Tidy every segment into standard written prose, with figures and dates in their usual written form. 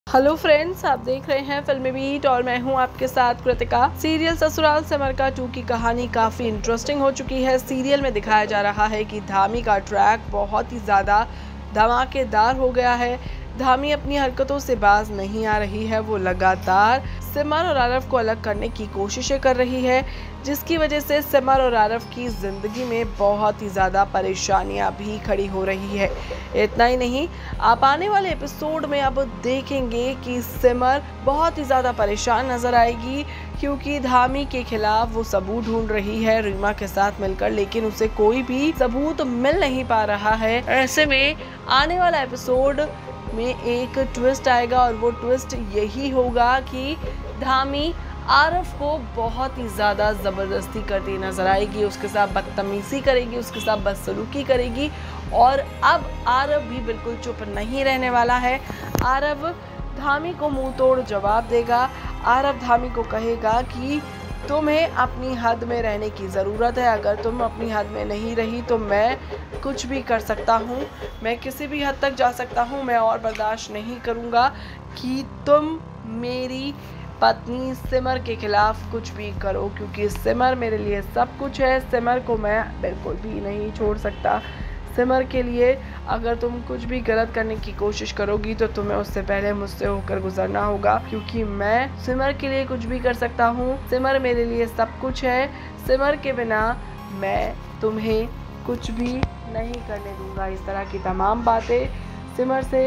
Hello friends, आप देख रहे हैं फिल्मी बीट और मैं हूं आपके साथ कृतिका। सीरियल ससुराल सिमर का 2 की कहानी काफ़ी इंटरेस्टिंग हो चुकी है। सीरियल में दिखाया जा रहा है कि धामी का ट्रैक बहुत ही ज़्यादा धमाकेदार हो गया है। धामी अपनी हरकतों से बाज नहीं आ रही है। वो लगातार सिमर और आरव को अलग करने की कोशिशें कर रही है, जिसकी वजह से सिमर और आरव की ज़िंदगी में बहुत ही ज़्यादा परेशानियां भी खड़ी हो रही है। इतना ही नहीं, आप आने वाले एपिसोड में अब देखेंगे कि सिमर बहुत ही ज़्यादा परेशान नज़र आएगी, क्योंकि धामी के खिलाफ वो सबूत ढूंढ रही है रीमा के साथ मिलकर, लेकिन उसे कोई भी सबूत मिल नहीं पा रहा है। ऐसे में आने वाला एपिसोड में एक ट्विस्ट आएगा और वो ट्विस्ट यही होगा कि धामी आरव को बहुत ही ज़्यादा ज़बरदस्ती करती नजर आएगी, उसके साथ बदतमीज़ी करेगी, उसके साथ बदसलूकी करेगी। और अब आरव भी बिल्कुल चुप नहीं रहने वाला है। आरव धामी को मुंह तोड़ जवाब देगा। आरव धामी को कहेगा कि तुम्हें अपनी हद में रहने की ज़रूरत है। अगर तुम अपनी हद में नहीं रही तो मैं कुछ भी कर सकता हूँ, मैं किसी भी हद तक जा सकता हूँ। मैं और बर्दाश्त नहीं करूँगा कि तुम मेरी पत्नी सिमर के खिलाफ कुछ भी करो, क्योंकि सिमर मेरे लिए सब कुछ है। सिमर को मैं बिल्कुल भी नहीं छोड़ सकता। सिमर के लिए अगर तुम कुछ भी गलत करने की कोशिश करोगी तो तुम्हें उससे पहले मुझसे होकर गुजरना होगा, क्योंकि मैं सिमर के लिए कुछ भी कर सकता हूँ। सिमर मेरे लिए सब कुछ है। सिमर के बिना मैं तुम्हें कुछ भी नहीं करने दूंगा। इस तरह की तमाम बातें सिमर से,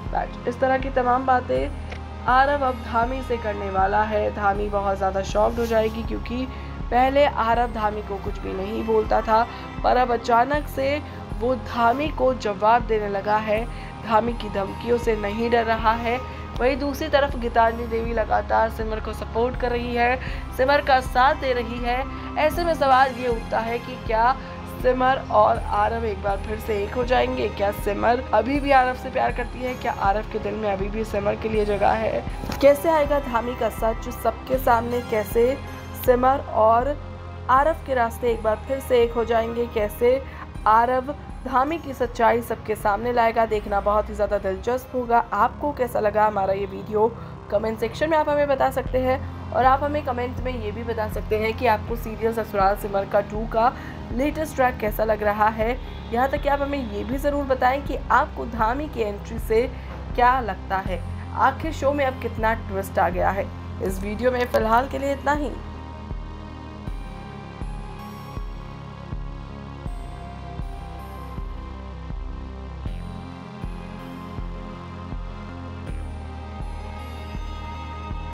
इस तरह की तमाम बातें आरव अब धामी से करने वाला है। धामी बहुत ज़्यादा शॉक्ड हो जाएगी, क्योंकि पहले आरव धामी को कुछ भी नहीं बोलता था, पर अब अचानक से वो धामी को जवाब देने लगा है। धामी की धमकियों से नहीं डर रहा है। वहीं दूसरी तरफ गीतांजलि देवी लगातार सिमर को सपोर्ट कर रही है, सिमर का साथ दे रही है। ऐसे में सवाल ये उठता है कि क्या सिमर और आरव एक बार फिर से एक हो जाएंगे? क्या सिमर अभी भी आरव से प्यार करती है? क्या आरव के दिल में अभी भी सिमर के लिए जगह है? कैसे आएगा धामी का सच सबके सामने? कैसे सिमर और आरव के रास्ते एक बार फिर से एक हो जाएंगे? कैसे आरव धामी की सच्चाई सबके सामने लाएगा? देखना बहुत ही ज़्यादा दिलचस्प होगा। आपको कैसा लगा हमारा ये वीडियो? कमेंट सेक्शन में आप हमें बता सकते हैं, और आप हमें कमेंट में ये भी बता सकते हैं कि आपको सीरियल ससुराल सिमर का 2 का लेटेस्ट ट्रैक कैसा लग रहा है। यहाँ तक कि आप हमें ये भी ज़रूर बताएं कि आपको धामी की एंट्री से क्या लगता है। आखिर शो में अब कितना ट्विस्ट आ गया है। इस वीडियो में फ़िलहाल के लिए इतना ही।